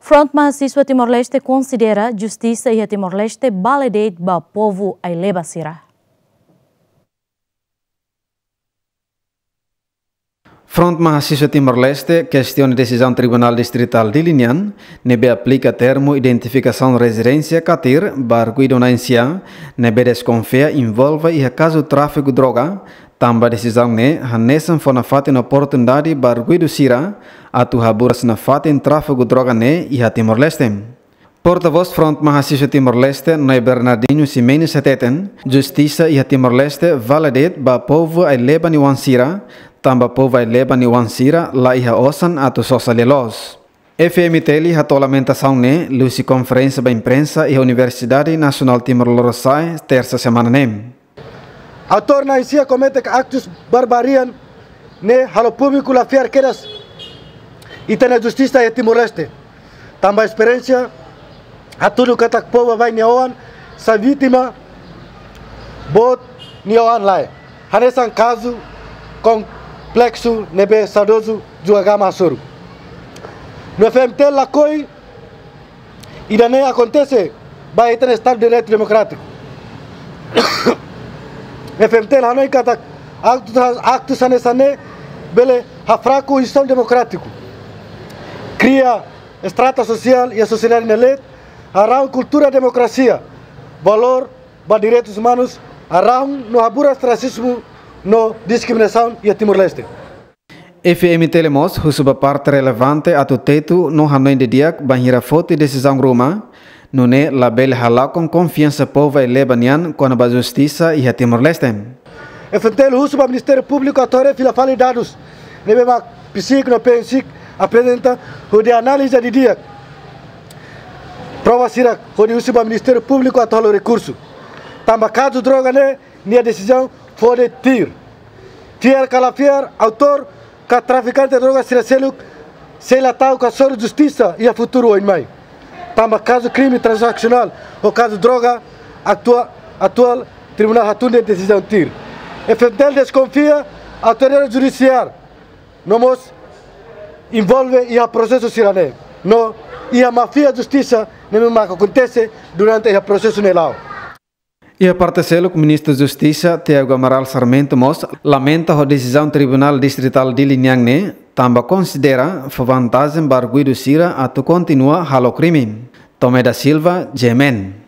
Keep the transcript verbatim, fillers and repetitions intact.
Front Mahasiswa Timor-Leste considera justiça e a Timor-Leste validate ba povo ai leba sira. Front Mahasiswa Timor-Leste questiona decisão Tribunal Distrital de Linian, nebe aplica termo identificação residência catir, barguido na encia, nebe desconfia envolve e caso tráfico droga, tamba decisão ne, hanesan fona faten oportunidade barguido sira, atu haburas na faten tráfico droga ne e a Timor-Leste. Porta-voz Front Mahasiswa Timor-Leste, Noi Bernardino Ximenes Seteten, justiça e a Timor-Leste validate ba povo ai leba ni wansira, tamba povo ai leba ni wansira la iha osan atu sosalelos. F M T L a lamentação ne, luci conferência ba imprensa e a Universidade Nacional Timor-Leste terça semana ne. Autor na isia comete actos barbarian ne halo público la fiar quedas e tem a justiça e Timor-Leste. Tamba experiência a tudo que tak povo vai neoan sa vítima bot neoan lai. Hanesan caso complexo nebe saudoso juagama soro. No F M T la coi e dane acontece vai ter estado de direito democrático. F M T la noi kata actos actos anesane bele ha fraco Estado democrático. Cria estrata social e a sociedade nelet around cultura democracia, valor ba direitos humanos around no habura racismo no discriminação e a Timor-Leste. F M T Lemos husuba parte relevante atu tetu no hanoi de diak banhira foto decisão ruma, no ne label hala com confiança povo e lebanian com a justiça e a Timor-Leste. F M T husuba Ministério Público atore fila fali dados, nebe ma psic no pensic apresenta o de análise de diak. Prova sira o de husuba Ministério Público atolo recurso. Tamba caso droga ne, nia decisão foi tir. Tier calafiar autor ka traficante de droga sira seluk sela tau ka soro justiça e a futuro em mai. Tamba caso crime transaccional ou caso droga atual atual tribunal hatune decisão tir. F M T desconfia autoridade judiciária. Nomos envolve e a processo sirane. No e a mafia justiça nem mais acontece durante o processo nelau. E a parte selo, o ministro da Justiça, Tiago Amaral Sarmento Mos, lamenta a decisão Tribunal Distrital de Liniang ne, tamba considera a vantagem barguido sira a tu continua halo crime. Tomé da Silva, Gemen.